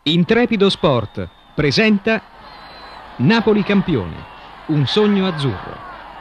Intrepido Sport presenta Napoli campione, un sogno azzurro.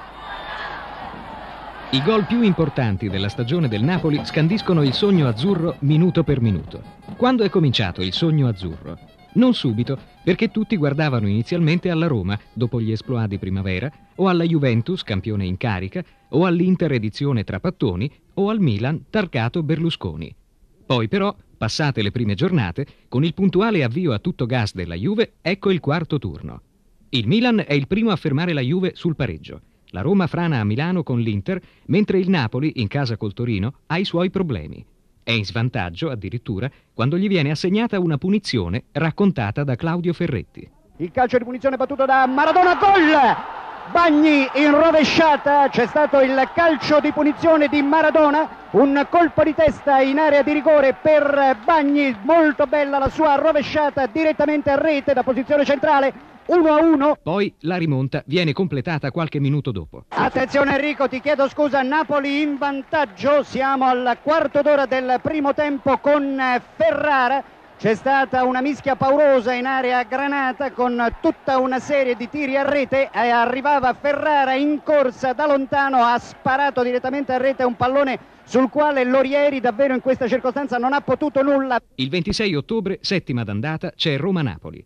I gol più importanti della stagione del Napoli scandiscono il sogno azzurro minuto per minuto. Quando è cominciato il sogno azzurro? Non subito, perché tutti guardavano inizialmente alla Roma, dopo gli esploit di primavera, o alla Juventus, campione in carica, o all'Inter edizione Trapattoni, o al Milan, targato Berlusconi. Poi però, passate le prime giornate, con il puntuale avvio a tutto gas della Juve, ecco il quarto turno. Il Milan è il primo a fermare la Juve sul pareggio. La Roma frana a Milano con l'Inter, mentre il Napoli, in casa col Torino, ha i suoi problemi. È in svantaggio, addirittura, quando gli viene assegnata una punizione raccontata da Claudio Ferretti. Il calcio di punizione battuto da Maradona, gol! Bagni in rovesciata, c'è stato il calcio di punizione di Maradona, un colpo di testa in area di rigore per Bagni, molto bella la sua rovesciata direttamente a rete da posizione centrale, 1-1. Poi la rimonta viene completata qualche minuto dopo. Attenzione Enrico, ti chiedo scusa, Napoli in vantaggio, siamo al quarto d'ora del primo tempo con Ferrara. C'è stata una mischia paurosa in area granata con tutta una serie di tiri a rete e arrivava Ferrara in corsa da lontano, ha sparato direttamente a rete un pallone sul quale Lorieri davvero in questa circostanza non ha potuto nulla. Il 26 ottobre, settima d'andata, c'è Roma-Napoli.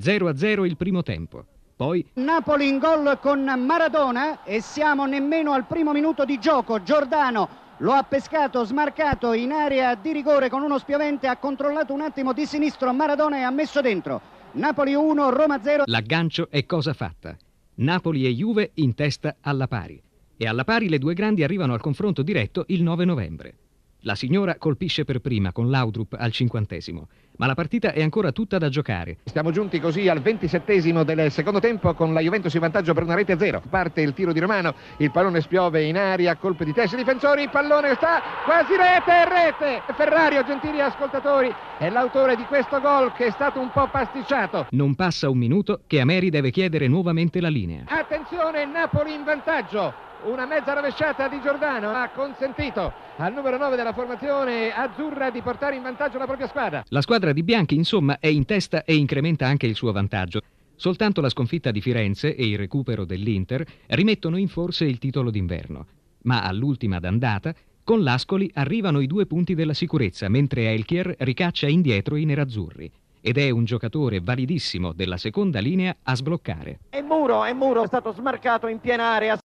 0-0 il primo tempo. Poi Napoli in gol con Maradona e siamo nemmeno al primo minuto di gioco. Giordano lo ha pescato, smarcato in area di rigore con uno spiovente, ha controllato un attimo di sinistro Maradona e ha messo dentro. Napoli 1, Roma 0. L'aggancio è cosa fatta. Napoli e Juve in testa alla pari. E alla pari le due grandi arrivano al confronto diretto il 9 novembre. La signora colpisce per prima con Laudrup al 50°, ma la partita è ancora tutta da giocare. Siamo giunti così al 27° del secondo tempo con la Juventus in vantaggio per 1-0. Parte il tiro di Romano, il pallone spiove in aria, colpi di testa, difensori, il pallone sta quasi rete! Ferrario, gentili ascoltatori, è l'autore di questo gol che è stato un po' pasticciato. Non passa un minuto che Ameri deve chiedere nuovamente la linea. Attenzione, Napoli in vantaggio. Una mezza rovesciata di Giordano ha consentito al numero 9 della formazione azzurra di portare in vantaggio la propria squadra. La squadra di Bianchi, insomma, è in testa e incrementa anche il suo vantaggio. Soltanto la sconfitta di Firenze e il recupero dell'Inter rimettono in forse il titolo d'inverno. Ma all'ultima d'andata, con l'Ascoli arrivano i 2 punti della sicurezza, mentre Elchier ricaccia indietro i nerazzurri. Ed è un giocatore validissimo della seconda linea a sbloccare. È Muro, è stato smarcato in piena area.